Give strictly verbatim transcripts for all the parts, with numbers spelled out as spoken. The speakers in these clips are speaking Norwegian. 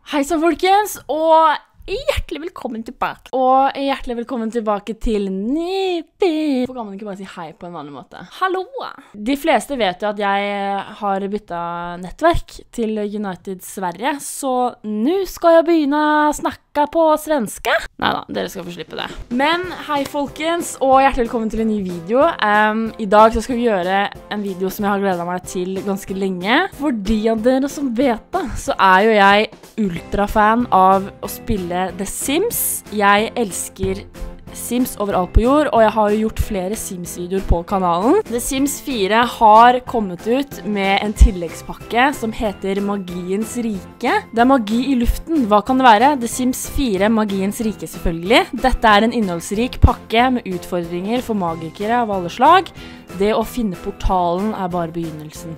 Hei så folkens, og hjertelig velkommen tilbake. Og hjertelig velkommen tilbake til Nipi. Hvorfor kan man ikke bare si hei på en vanlig måte? Hallo! De fleste vet jo at jeg har byttet nettverk til United Sverige, så nå skal jeg begynne å snakke på svenske. Neida, dere skal få slippe det. Men hei folkens, og hjertelig velkommen til en ny video. Um, I dag så skal vi gjøre en video som jeg har gledet meg til ganske lenge. For de av dere som vet det, så er jo jeg ultrafan av å spille The Sims. Jeg elsker Sims overalt på jord, og jeg har jo gjort flere Sims-videoer på kanalen. The Sims fire har kommet ut med en tilleggspakke som heter Magiens Rike. Det er magi i luften. Hva kan det være? The Sims fire Magiens Rike selvfølgelig. Dette er en innholdsrik pakke med utfordringer for magikere av alle slag. Det å finne portalen er bare begynnelsen.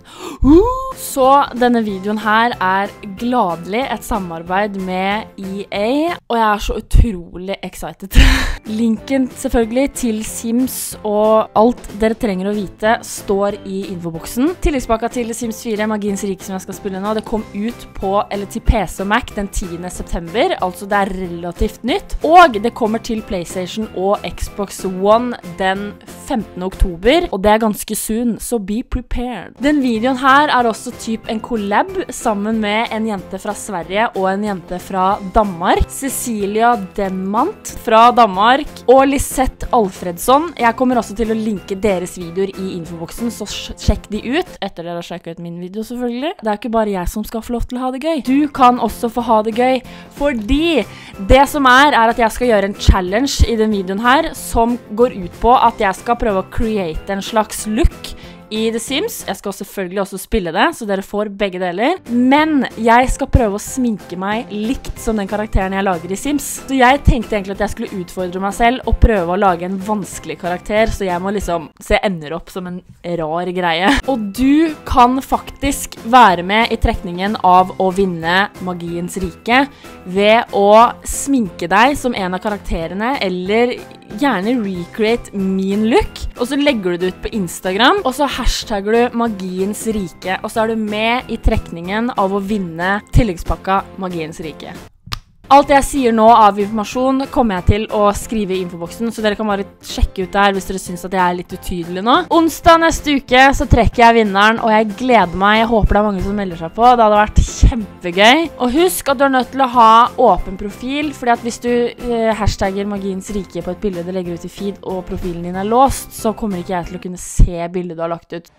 Så denne videoen her er gladelig et samarbeid med E A, og jeg er så utrolig excited. Linken selvfølgelig til Sims og alt dere trenger å vite står i infoboksen. Tilleggspakka til Sims fire Magiens Rike som jeg skal spille nå, det kom ut på, eller til P C og Mac den tiende september, altså det er relativt nytt. Og det kommer til PlayStation og Xbox One den femtende oktober, og det er ganske soon, så be prepared. Den videoen her er også typ en collab sammen med en jente fra Sverige og en jente fra Danmark. Cecilia Denmant fra Danmark og Lisette Alfredsson. Jeg kommer også til å linke deres videoer i infoboksen, så sjekk de ut, etter dere har sjekket ut min video selvfølgelig. Det er ikke bare jeg som skal få lov til å ha det gøy. Du kan også få ha det gøy, fordi det som er, er at jeg skal gjøre en challenge i den videoen her, som går ut på at jeg skal prøve å create en slags look i The Sims. Jeg skal selvfølgelig også spille det, så dere får begge deler. Men jeg skal prøve å sminke meg likt som den karakteren jeg lager i Sims. Så jeg tenkte egentlig at jeg skulle utfordre meg selv og prøve å lage en vanskelig karakter, så jeg må liksom, så jeg ender opp som en rar greie. Og du kan faktisk være med i trekningen av å vinne Magiens Rike ved å sminke deg som en av karakterene, eller gjerne recreate min look, og så legger du det ut på Instagram, og så hashtagger du Magiens Rike, og så er du med i trekningen av å vinne tilleggspakka Magiens Rike. Alt jeg sier nå av informasjon kommer jeg til å skrive i infoboksen, så dere kan bare sjekke ut der hvis dere synes at jeg er litt utydelig nå. Onsdag neste uke så trekker jeg vinneren, og jeg gleder meg. Jeg håper det er mange som melder seg på. Det hadde vært kjempegøy. Og husk at du er nødt til å ha åpen profil, fordi at hvis du eh, hashtagger Magiens Rike på et bilde du legger ut i feed, og profilen din er låst, så kommer ikke jeg til å kunne se bildet du har lagt ut.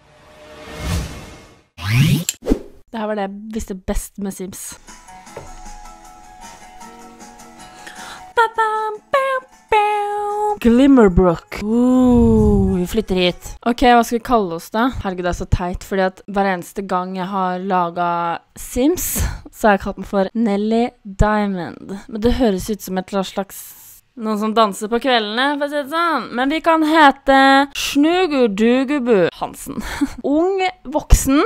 Det her var det jeg visste best med Sims. Glimmerbrook. Uh, vi flytter hit. Ok, hva skal vi kalle oss da? Herregud, det er så teit, fordi at hver eneste gang jeg har laget Sims, så har jeg kalt den for Nelly Diamond. Men det høres ut som et slags noen som danser på kveldene, for å si det sånn. Men vi kan hete Snugudugubu Hansen. Ung, voksen.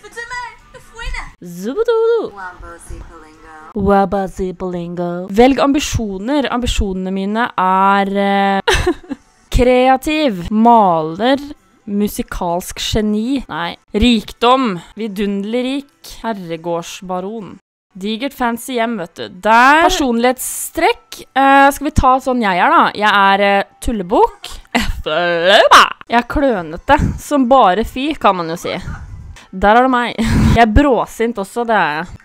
Zubududu. Wabazibalingo. Velg ambisjoner. Ambisjonene mine er uh, kreativ, maler, musikalsk geni. Nei. Rikdom. Vidunderlig rik. Herregårdsbaron. Digert fancy hjem, vet du. Der. Personlighetstrekk. Uh, skal vi ta sånn jeg er da? Jeg er uh, tullebok. Jeg er klønete. Som bare fy, kan man jo si. Der er det meg. Jeg er bråsint også, det er jeg.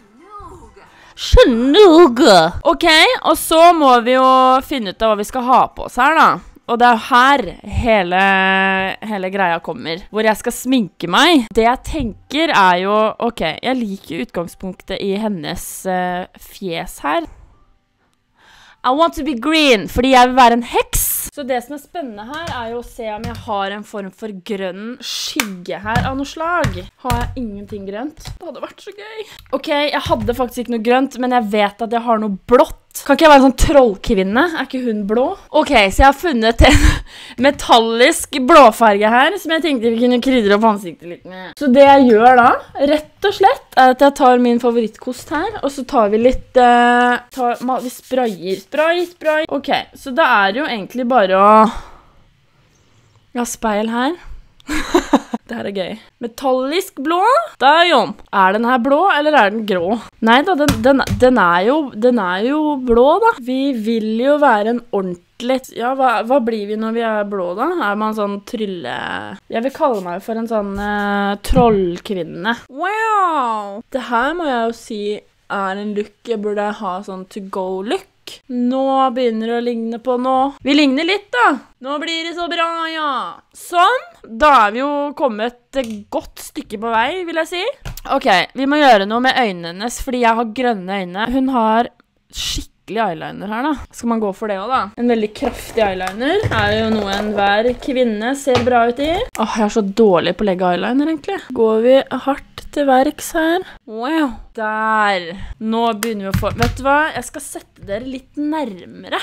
Skjønnuge! Ok, og så må vi jo finne ut av hva vi skal ha på oss her da. Og det er her hele, hele greia kommer, hvor jeg skal sminke meg. Det jeg tenker er jo, ok, jeg liker utgangspunktet i hennes uh, fjes her. I want to be green, fordi jeg vil være en heks. Så det som er spennende her er jo å se om jeg har en form for grønn skygge her av noe slag. Har jeg ingenting grønt? Det hadde vært så gøy. Ok, jeg hadde faktisk ikke noe grønt, men jeg vet at jeg har noe blått. Kan ikke jeg være en sånn trollkvinne? Er ikke hun blå? Ok, så jeg har funnet en metallisk blåfarge her, som jeg tenkte vi kunne krydre opp ansiktet litt med. Så det jeg gjør da, rett og slett, er at jeg tar min favorittkost her, og så tar vi litt, uh, tar, vi sprayer, spray, spray. Ok, så det er jo egentlig bare å... Jeg har speil her. Det her er gøy. Metallisk blå? Da, Jon. Er den her blå, eller er den grå? Nei da, den, den, den, er jo, den er jo blå da. Vi vil jo være en ordentlig... Ja, hva, hva blir vi når vi er blå da? Er man sånn trylle... Jeg vil kalle meg for en sånn uh, trollkvinne. Wow! Det her må jeg jo si er en look jeg burde ha sånn to-go-look. Nå begynner det å ligne på nå. Vi ligner litt da. Nå blir det så bra, ja. Sånn. Da er vi jo kommet et godt stykke på vei, vil jeg si. Ok, vi må gjøre noe med øynene hennes, fordi jeg har grønne øyne. Hun har skikkelig eyeliner her da. Skal man gå for det også da? En veldig kraftig eyeliner er jo noe enhver kvinne ser bra ut i. Åh, jeg er så dårlig på å legge eyeliner egentlig. Går vi hardt til verks her. Wow. Der. Nå begynner vi å få... Vet du hva? Jeg skal sette dere litt nærmere.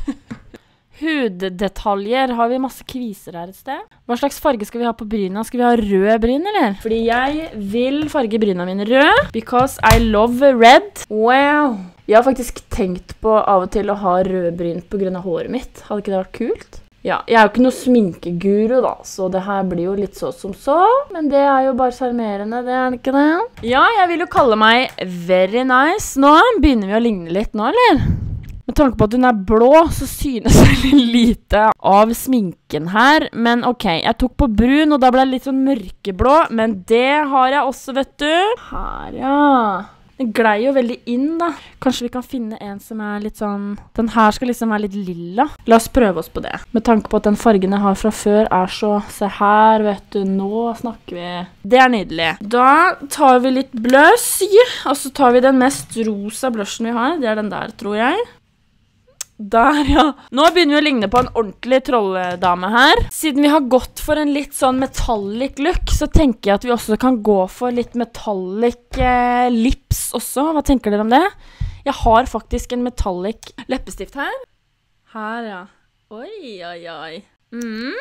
Huddetaljer. Har vi masse kviser her et sted? Hva slags farge skal vi ha på bryna? Skal vi ha rød bryn, eller? Fordi jeg vil farge bryna mine rød. Because I love red. Wow. Jeg har faktisk tenkt på av og til å ha rød bryn på grunn av håret mitt. Hadde ikke det vært kult? Ja, jeg er jo ikke noe sminkeguru da, så det her blir jo litt så som så, men det er jo bare charmerende, det er det ikke det? Ja, jeg vil jo kalle meg very nice. Nå begynner vi å ligne litt nå, eller? Med tanke på at hun er blå, så synes jeg litt lite av sminken her, men ok, jeg tok på brun, og da ble jeg litt sånn mørkeblå, men det har jeg også, vet du. Her, ja. Den glei jo veldig inn da. Kanskje vi kan finne en som er litt sånn... Den her skal liksom være litt lilla. La oss prøve oss på det. Med tanke på at den fargen jeg har fra før er så... Se her, vet du, nå snakker vi. Det er nydelig. Da tar vi litt blush, og så tar vi den mest rosa blushen vi har. Det er den der, tror jeg. Der, ja. Nå begynner vi å ligne på en ordentlig trolledame her. Siden vi har gått for en litt sånn metallic look, så tenker jeg at vi også kan gå for litt metallic eh, lips også. Hva tenker dere om det? Jeg har faktisk en metallic leppestift her. Her, ja. Oi, oi, oi. Mm.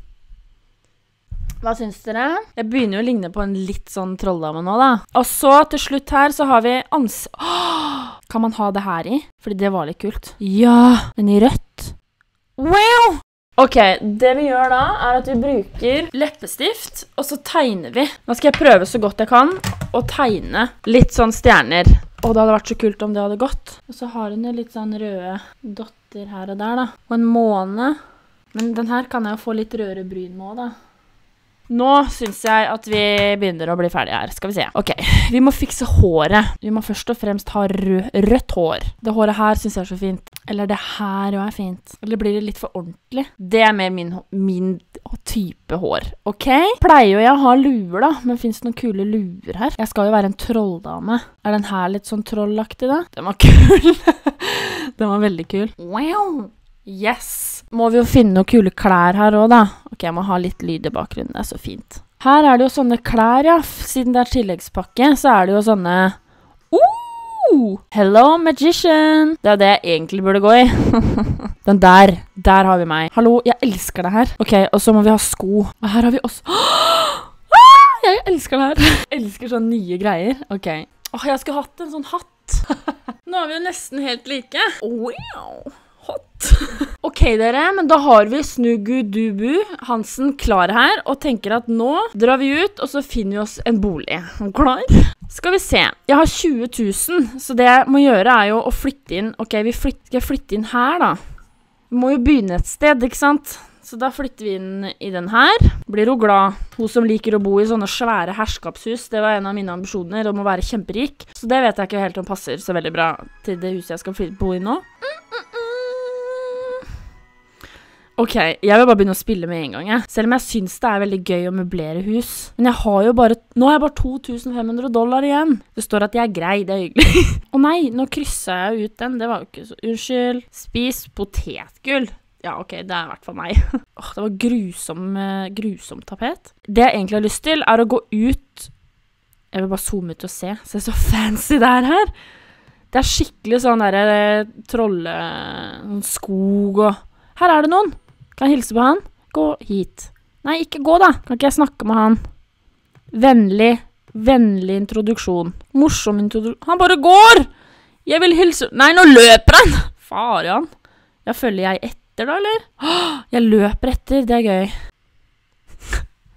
Hva synes dere? Jeg begynner jo å ligne på en litt sånn trolldame nå da. Og så til slutt her så har vi ans... Åh! Kan man ha det her i? Fordi det var litt kult. Ja, men i rødt. Wow! Ok, det vi gjør da er at vi bruker leppestift, og så tegner vi. Nå skal jeg prøve så godt jeg kan å tegne litt sånn stjerner. Og det hadde vært så kult om det hadde gått. Og så har hun jo litt sånn røde dotter her og der da. Og en måne. Men den her kan jeg jo få litt rødere bryn med da. Nå synes jeg at vi begynner å bli ferdige her. Skal vi se. Ok, vi må fikse håret. Vi må først og fremst ha rød, rødt hår. Det håret her synes jeg er så fint. Eller det her jo er fint. Eller blir det litt for ordentlig? Det er mer min, min type hår. Ok? Pleier jo jeg å ha luer da, men finnes det noen kule luer her? Jeg skal jo være en trolldame. Er den her litt sånn trollaktig da? Den var kul. Den var veldig kul. Wow! Yes! Må vi jo finne noen kule klær her også da. Ok, jeg må ha litt lyd i bakgrunnen, det er så fint. Her er det jo sånne klær, ja. Siden det er tilleggspakke, så er det jo sånne... Uh! Hello, magician! Det er det jeg egentlig burde gå i. Den der, der har vi meg. Hallo, jeg elsker det her. Ok, og så må vi ha sko. Og her har vi også... Ah, jeg elsker det her. Jeg elsker sånne nye greier. Ok. Åh, jeg skulle hatt en sånn hatt. Nå er vi jo nesten helt like. Wow! Hot. Ok dere, men da har vi Snugu-Dubu Hansen klar her, og tenker at nå drar vi ut, og så finner vi oss en bolig. Klar? Skal vi se. Jeg har tjue tusen, så det jeg må gjøre er jo å flytte inn. Ok, vi flytter, skal jeg flytte inn her da? Vi må jo begynne et sted, ikke sant? Så da flytter vi inn i den her. Blir hun glad. Hun som liker å bo i sånne svære herskapshus, det var en av mine ambisjoner, om å være kjemperik. Så det vet jeg ikke helt om passer så veldig bra til det huset jeg skal bo i nå. Mm, mm, mm. Ok, jeg vil bare begynne å spille med en gang, jeg. Selv om jeg synes det er veldig gøy å møblere hus. Men jeg har jo bare, nå har jeg bare to tusen fem hundre dollar igjen. Det står at jeg er grei, det er hyggelig. Å nei, nå krysset jeg ut den, det var jo ikke så, unnskyld. Spis potetgull. Ja, ok, det er i hvert fall meg. Åh, det var grusom, grusom tapet. Det jeg egentlig har lyst til er å gå ut. Jeg vil bare zoome ut og se. Se så fancy det er her. Det er skikkelig sånn der trolle, skog og... Her er det noen. Kan jeg hilse på han? Gå hit. Nei, ikke gå da. Kan ikke jeg snakke med han? Vennlig, vennlig introduksjon. Morsom introduksjon. Han bare går! Jeg vil hilse... Nei, nå løper han! Farian. Jeg følger jeg etter da, eller? Jeg løper etter, det er gøy.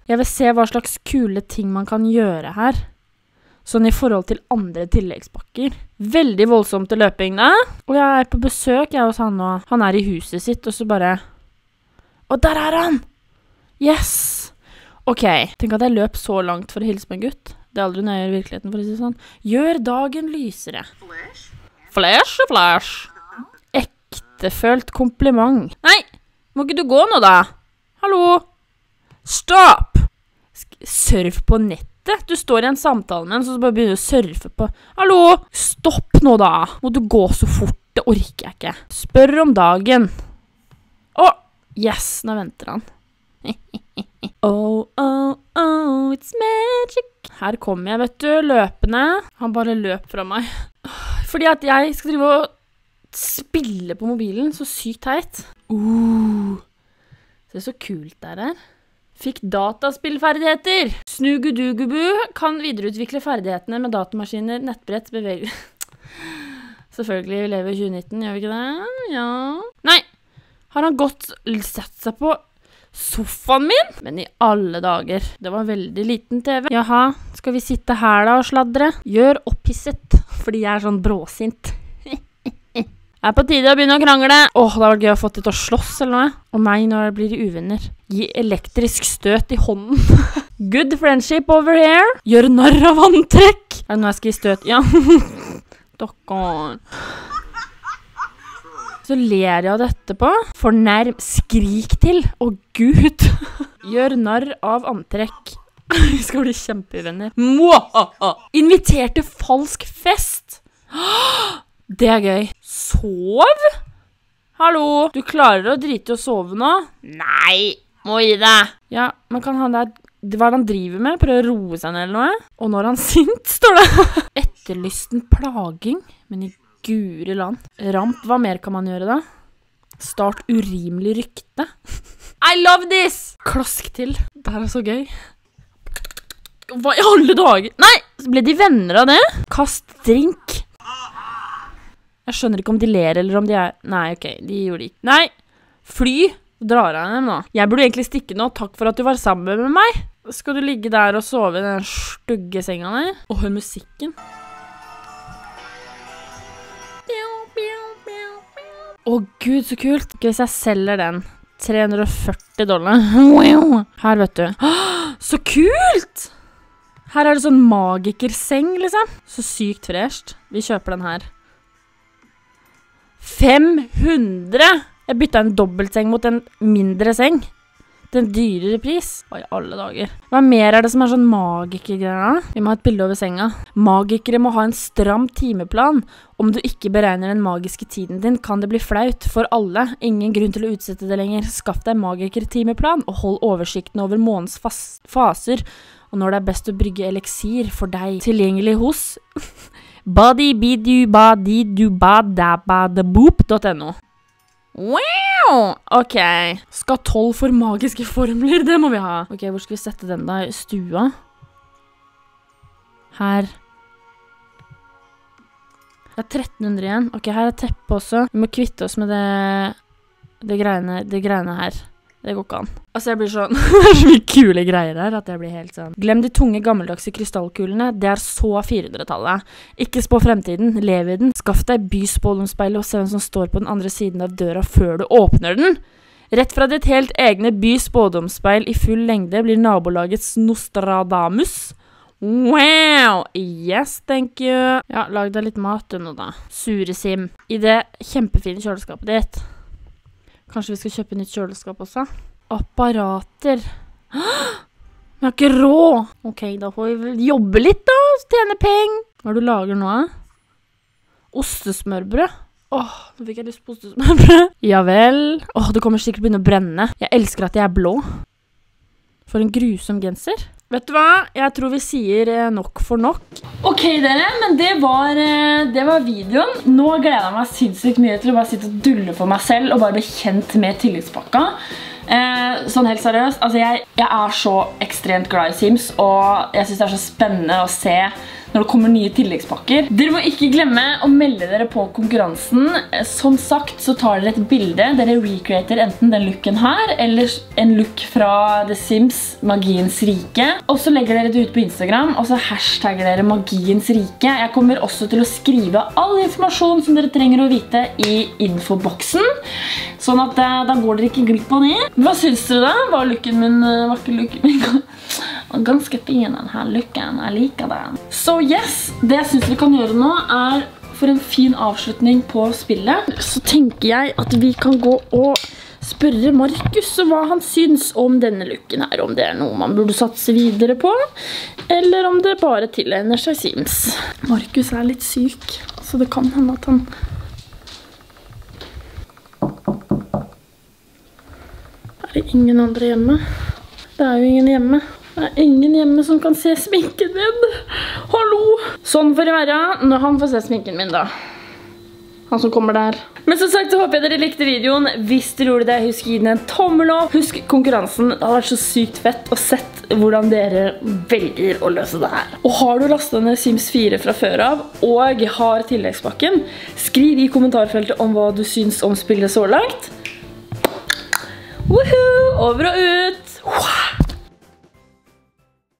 Jeg vil se hva slags kule ting man kan gjøre her. Sånn i forhold til andre tilleggspakker. Veldig voldsomt til løping da. Og jeg er på besøk, jeg hos han og han er i huset sitt, og så bare... Og der er han! Yes! Ok, tenk at jeg løp så langt for å hilse på en gutt. Det er aldri når jeg gjør i virkeligheten, for å si det sånn. Gjør dagen lysere. Flash og flash. Ektefølt kompliment. Nei, må ikke du gå nå da? Hallo? Stopp! Surf på nettet. Du står i en samtale med en, så bare begynner du å surfe på. Hallo? Stopp nå da. Må du gå så fort? Det orker jeg ikke. Spør om dagen. Åh, yes, nå venter han. Oh, oh, oh, it's magic. Her kommer jeg, vet du, løpende. Han bare løp fra meg. Fordi at jeg skal drive og spille på mobilen, så sykt teit. Uh, det er så kult der her. Fikk dataspillferdigheter. Snugudugubu kan videreutvikle ferdighetene med datamaskiner, nettbrett, bevegelse. Selvfølgelig, vi lever i tjue nitten, gjør vi ikke det? Ja. Nei, har han gått sett seg på sofaen min? Men i alle dager, det var en veldig liten T V. Jaha, skal vi sitte her da og sladre? Gjør opphisset, fordi jeg er sånn bråsint. Det er på tide å begynne å krangle. Åh, det var gøy å få til å slåss eller noe. Og meg når det blir uvenner. Gi elektrisk støt i hånden. Good friendship over here. Gjør narr av antrekk. Er det noe jeg skal gi støt? Ja. Dokkeren. Så ler jeg av dette på. Fornærm. Skrik til. Å Gud. Gjør narr av antrekk. Vi skal bli kjempevenner. Inviterte falsk fest. Det er gøy. Sov? Hallo? Du klarer å drite og sove nå? Nei, må gi deg. Ja, men kan han der... Hva er det han driver med? Prøver å roe seg ned eller noe? Og når han sint, står det. Etterlysten plaging, men i guri land. Ramp, hva mer kan man gjøre da? Start urimelig rykte. I love this! Klask til. Det her er så gøy. Hva i alle dager? Nei, ble de venner av det? Kast drink. Jeg skjønner ikke om de ler, eller om de er... Nei, ok, de gjorde det ikke. Nei, fly, drar jeg hjem nå. Jeg burde egentlig stikke nå, takk for at du var sammen med meg. Skal du ligge der og sove i den stygge senga der? Og hør musikken. Å Gud, så kult. Hvis jeg selger den, tre hundre og førti dollar. Her, vet du. Så kult! Her er det sånn magikerseng, liksom. Så sykt fresht. Vi kjøper den her. fem hundre! Jeg bytta en dobbeltseng mot en mindre seng. Den dyrere pris. Hva i alle dager. Hva mer er det som er sånn magikergreier? Vi må ha et bilde over senga. Magikere må ha en stram timeplan. Om du ikke beregner den magiske tiden din, kan det bli flaut for alle. Ingen grunn til å utsette det lenger. Skaff deg magikertimeplan, og hold oversikten over månens faser. Og når det er best å brygge eliksir for deg. Tilgjengelig hos... bodybidubadidubadabadaboop punktum no. Wow! Ok. Skal tolv for magiske formler, det må vi ha. Ok, hvor skal vi sette den da? Stua? Her. Det er tretten hundre igjen. Ok, her er teppet også. Vi må kvitte oss med det, det, greiene, det greiene her. Det går ikke an. Altså, jeg blir sånn... det er så mye kule greier her, at jeg blir helt sånn... Glem de tunge, gammeldagse krystallkulene. Det er så fire hundre-tallet. Ikke spå fremtiden. Lev i den. Skaff deg byspådomsspeilet og se hvem som står på den andre siden av døra før du åpner den. Rett fra ditt helt egne byspådomsspeil i full lengde blir nabolagets Nostradamus. Wow! Yes, thank you. Ja, lag deg litt mat nå da. Suresim. I det kjempefine kjøleskapet ditt. Kanskje vi skal kjøpe nytt kjøleskap også? Apparater. Jeg har ikke råd. Ok, da får vi vel jobbe litt da, tjene penger. Hva er det du lager nå? Ostesmørbrød. Åh, nå fikk jeg lyst på ostesmørbrød. Ja vel. Åh, det kommer sikkert begynne å brenne. Jeg elsker at jeg er blå. For en grusom genser. Vet du hva? Jeg tror vi sier nok for nok. Ok dere, men det var, det var videoen. Nå gleder jeg meg sinnssykt mye til å bare sitte og dulle for meg selv og bare bli kjent med tillitspakka. Eh, sånn helt seriøst, altså jeg, jeg er så ekstremt glad i Sims, og jeg synes det er så spennende å se når det kommer nye tilleggspakker. Dere må ikke glemme å melde dere på konkurransen. Som sagt så tar dere et bilde. Dere recreater enten den looken her, eller en look fra The Sims Magiens Rike. Og så legger dere det ut på Instagram, og så hashtagger dere Magiens Rike. Jeg kommer også til å skrive all informasjon som dere trenger å vite i infoboksen. Sånn at da går dere ikke glipp av det. Hva synes dere da? Var looken min, var ikke looken min ganske fin, den her looken? Jeg liker den. Så yes, det jeg synes vi kan gjøre nå er for en fin avslutning på spillet. Så tenker jeg at vi kan gå og spørre Markus hva han synes om denne looken her. Om det er noe man burde satse videre på, eller om det bare tilegner seg Sims. Markus er litt syk, så det kan hende at han... Er det ingen andre hjemme? Det er jo ingen hjemme. Det er ingen hjemme som kan se sminken min. Hallo! Sånn får det være når han får se sminken min da. Han som kommer der. Men som sagt så håper jeg dere likte videoen. Hvis dere gjorde det, husk å gi den en tommel opp. Husk konkurransen. Det har vært så sykt fett å sett hvordan dere velger å løse det her. Og har du lastet ned Sims fire fra før av, og har tilleggspakken, skriv i kommentarfeltet om hva du syns om spillet så langt. Woohoo! Over og ut!